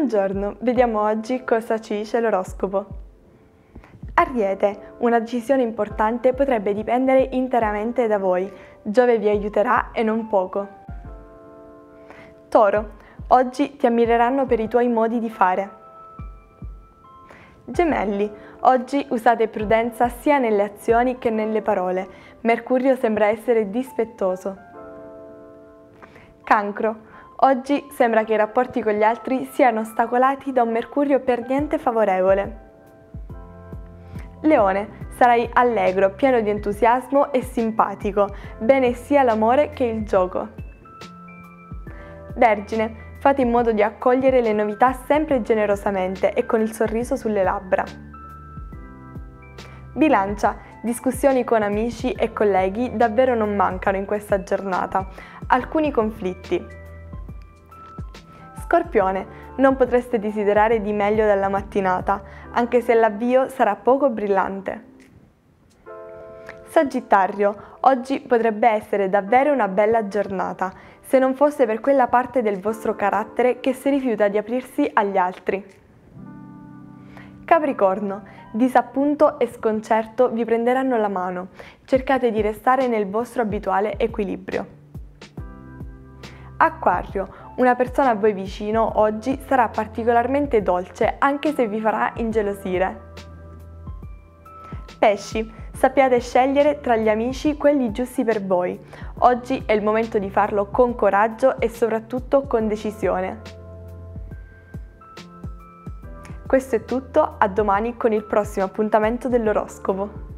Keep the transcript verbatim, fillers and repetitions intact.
Buongiorno, vediamo oggi cosa ci dice l'oroscopo. Ariete, una decisione importante potrebbe dipendere interamente da voi. Giove vi aiuterà e non poco. Toro, oggi ti ammireranno per i tuoi modi di fare. Gemelli, oggi usate prudenza sia nelle azioni che nelle parole. Mercurio sembra essere dispettoso. Cancro, oggi sembra che i rapporti con gli altri siano ostacolati da un Mercurio per niente favorevole. Leone, sarai allegro, pieno di entusiasmo e simpatico, bene sia l'amore che il gioco. Vergine, fate in modo di accogliere le novità sempre generosamente e con il sorriso sulle labbra. Bilancia, discussioni con amici e colleghi davvero non mancano in questa giornata. Alcuni conflitti. Scorpione, non potreste desiderare di meglio dalla mattinata, anche se l'avvio sarà poco brillante. Sagittario, oggi potrebbe essere davvero una bella giornata, se non fosse per quella parte del vostro carattere che si rifiuta di aprirsi agli altri. Capricorno, disappunto e sconcerto vi prenderanno la mano, cercate di restare nel vostro abituale equilibrio. Acquario, una persona a voi vicino oggi sarà particolarmente dolce anche se vi farà ingelosire. Pesci, sappiate scegliere tra gli amici quelli giusti per voi. Oggi è il momento di farlo con coraggio e soprattutto con decisione. Questo è tutto, a domani con il prossimo appuntamento dell'oroscopo.